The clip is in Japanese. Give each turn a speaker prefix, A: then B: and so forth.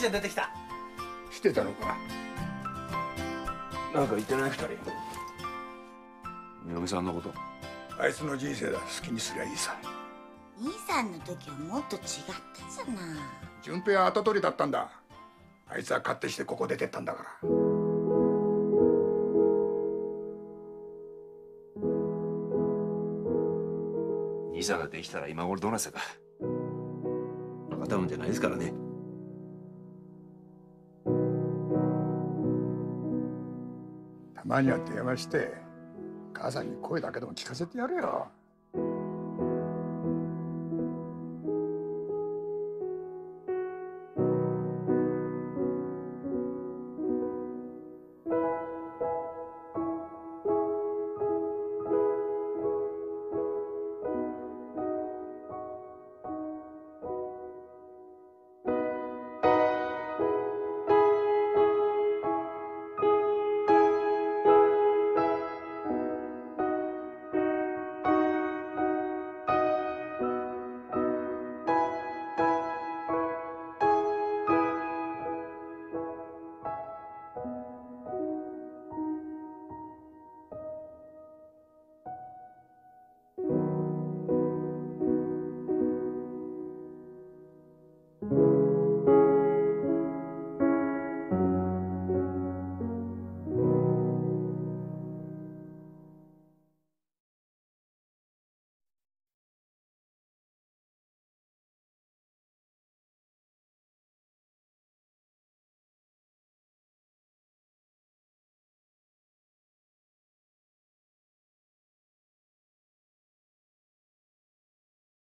A: ちゃん出てきた。
B: してたのか。なんか言ってない二人。嫁さんのこと。あいつの人生だ。好きにすりゃいいさ。
C: 兄さんの時はもっと違ったじゃない。
B: 順平は跡取りだったんだ。あいつは勝手してここ出てったんだから。兄さんができたら今頃どうなってたか。バカたもんじゃないですからね。たまには電話して母さんに声だけでも聞かせてやれよ。